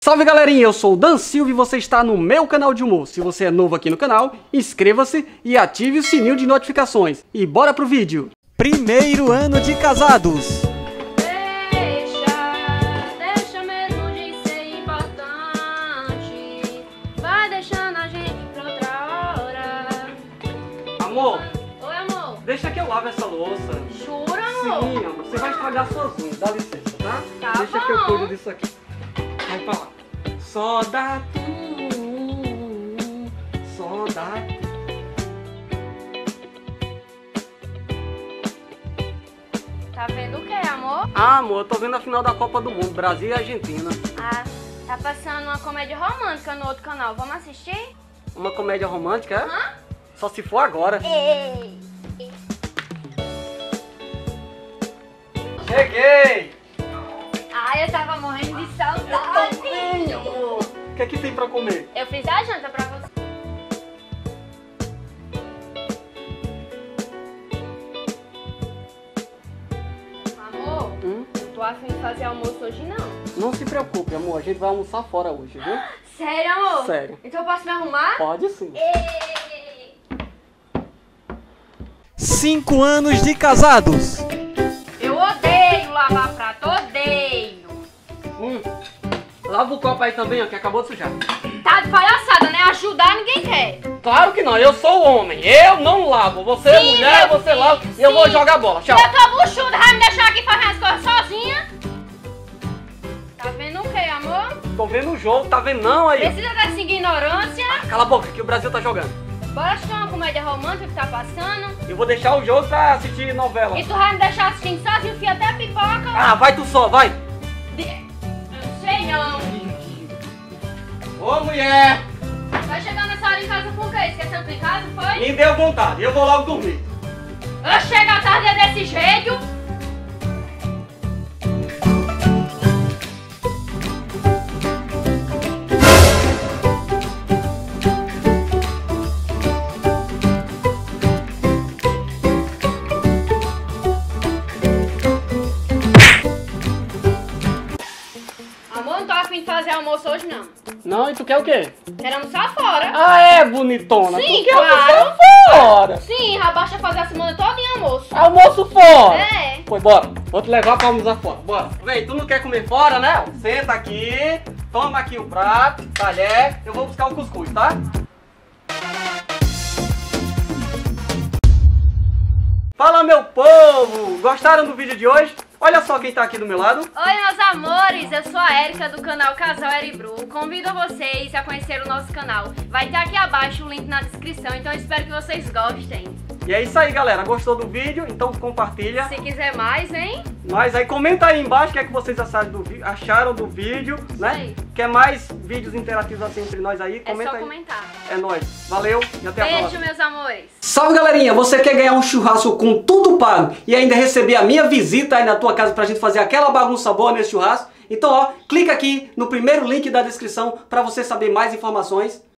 Salve galerinha, eu sou o Dan Silva e você está no meu canal de humor. Se você é novo aqui no canal, inscreva-se e ative o sininho de notificações. E bora pro vídeo! Primeiro ano de casados! Deixa mesmo de ser importante. Vai deixando a gente pra outra hora. Amor, Oi, amor. deixa que eu lave essa louça. Jura, amor? Sim, amor, você vai estragar suas unhas, dá licença, tá? Tá deixa que eu bom. cuido disso aqui. Vamos pra lá. Só dá tu, só dá tu. Tá vendo o que, amor? Ah, amor, eu tô vendo a final da Copa do Mundo, Brasil e Argentina. Ah, tá passando uma comédia romântica no outro canal. Vamos assistir? Uma comédia romântica, é? Hã? Só se for agora. Ei! Cheguei! Ai, eu tava morrendo de saudade. Amor. O que é que tem pra comer? Eu fiz a janta pra você. Amor, não tô afim de fazer almoço hoje não. Não se preocupe, amor, a gente vai almoçar fora hoje, viu? Sério, amor? Sério. Então eu posso me arrumar? Pode sim. Ei! 5 anos de casados. Eu odeio lavar prato, odeio. Lava o copo aí também, ó, que acabou de sujar. Tá de palhaçada, né? Ajudar ninguém quer. Claro que não, eu sou homem, eu não lavo. Você é Sim, mulher, meu você filho, lava e eu vou sim. jogar bola. Tchau. Eu tô buchuda, vai me deixar aqui fazendo as coisas sozinha? Tá vendo o que, amor? Tô vendo o jogo, tá vendo não aí? Precisa dessa ignorância. Cala a boca, que o Brasil tá jogando. Bora assistir uma comédia romântica que tá passando. Eu vou deixar o jogo pra assistir novela. E tu vai me deixar assistindo sozinho, fia até pipoca. Ah, vai tu só, vai. Não sei não. Ô mulher, Vai chegar nessa hora em casa com o quê? Esqueceu tu em casa, foi? me deu vontade, eu vou logo dormir. Eu chego à tarde desse jeito. Amor, não tô afim de fazer almoço hoje não. Não, e tu quer o quê? Quero almoçar fora. Ah, é, bonitona. Sim, tu quer claro. almoçar fora. Sim, basta fazer a semana toda em almoço. Almoço fora. É. Pois bora, vou te levar pra almoçar fora. Bora. Vem, tu não quer comer fora, né? Senta aqui, toma aqui o prato, talher. Eu vou buscar o cuscuz, tá? Fala, meu povo! Gostaram do vídeo de hoje? Olha só quem tá aqui do meu lado. Oi, meus amores, eu sou a Érica do canal Casal Eribru. Convido vocês a conhecer o nosso canal. Vai ter aqui abaixo o link na descrição, então eu espero que vocês gostem. E é isso aí, galera. Gostou do vídeo? Então compartilha. Se quiser mais, hein? Mas aí comenta aí embaixo o que é que vocês acharam do vídeo, né? aí. Quer mais vídeos interativos assim entre nós aí? É Comenta só aí. comentar. É nóis. Valeu e até a Beijo, próxima. meus amores. Salve, galerinha! Você quer ganhar um churrasco com tudo pago e ainda receber a minha visita aí na tua casa pra gente fazer aquela bagunça boa nesse churrasco? Então, ó, clica aqui no primeiro link da descrição pra você saber mais informações.